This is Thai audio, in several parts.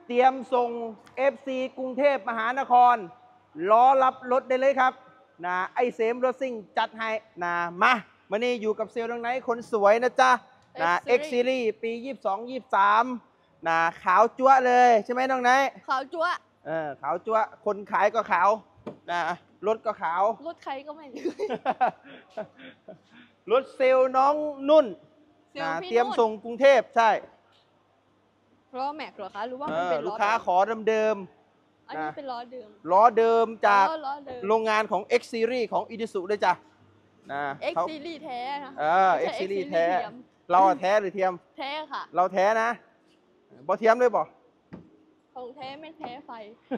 เตรียมส่ง FC กรุงเทพมหานครล้อรับรถได้เลยครับนะไอเซมรถซิ่งจัดให้นะมาวันนี้อยู่กับเซลล์น้องไนท์คนสวยนะจ๊ะนะ X Series ปี 22-23นะขาวจั๊วะเลยใช่ไหมน้องไนท์ขาวจั๊วะขาวจั๊วะคนขายก็ขาวนะรถก็ขาวรถใครก็ไม่รู้รถเซลล์น้องนุ่นเซลล์พี่เตรียมนุ่นส่งกรุงเทพใช่ล้อแม็กเหรอคะหรือว่ามันเป็นลูล้กอค้าขอเดิมอันนี้เป็นล้อเดิมๆล้อเดิมจากล้อเดิมโรงงานของ X Series ของ Isuzu เลยจ้ะนะ X Series แท้นะ X Series แท้เทียมเราแท้หรือเทียมแท้ค่ะเราแท้นะบ่เทียมเลยบ่ของแท้ไม่แท้ไฟ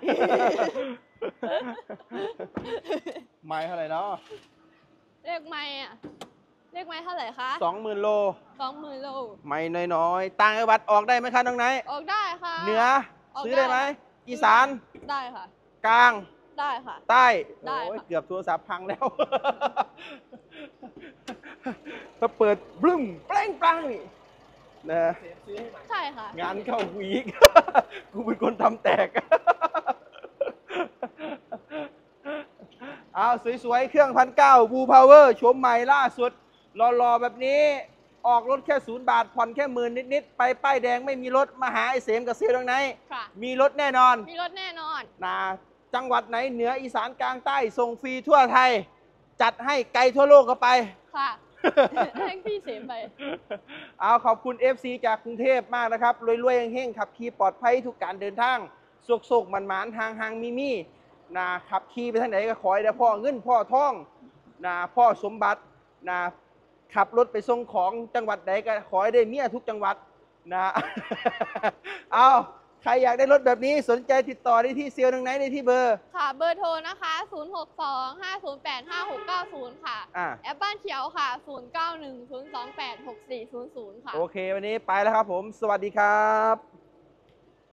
ไม่เท่าไหร่เนาะเลขไม่อะเลขไม่เท่าไหร่คะ 20,000 โล 20,000 โลไม่น้อยๆต่างจังหวัดออกได้ไหมคะน้องไนท์ออกได้ค่ะเหนือออกซื้อได้ไหมได้อีสานได้ค่ะกลางได้ค่ะใต้ได้โอ้ยค่ะเกือบโทรศัพท์พังแล้ว ถ้าเปิดบลึ้มแปลงปลังนี่นะใช่ค่ะงานเข้ากูอีก กูเป็นคนทำแตก เอาสวยๆ เครื่อง1,900 Blue Power โฉมใหม่ล่าสุดรอๆ แบบนี้ ออกรถแค่0 บาท ผ่อนแค่10,000นิดๆ ไปป้ายแดงไม่มีรถ มาหาไอ้เสมกับเซลล์ตรงไหนค่ะมีรถแน่นอนมีรถแน่นอนนะจังหวัดไหนเหนืออีสานกลางใต้ส่งฟรีทั่วไทย จัดให้ไกลทั่วโลกก็ไปค่ะ ให้พี่เสมไปเอาขอบคุณ FC จากกรุงเทพมากนะครับ รวยๆเฮงๆขับขี่ปลอดภัยทุกการเดินทางโศกๆหมันๆทางมีนะขับขี่ไปทางไหนก็ขอให้ได้พ่อเงินพ่อทองนะพ่อสมบัตินะขับรถไปส่งของจังหวัดใดก็ขอให้ได้เมียทุกจังหวัดนะ เอาใครอยากได้รถแบบนี้สนใจติดต่อได้ที่เซลล์ตรงไหนได้ที่เบอร์ค่ะ เบอร์โทรนะคะ 062-508-5690 ค่ะ แอปบ้านเขียวค่ะ 0910286400 ค่ะโอเค วันนี้ไปแล้วครับผม สวัสดีครับ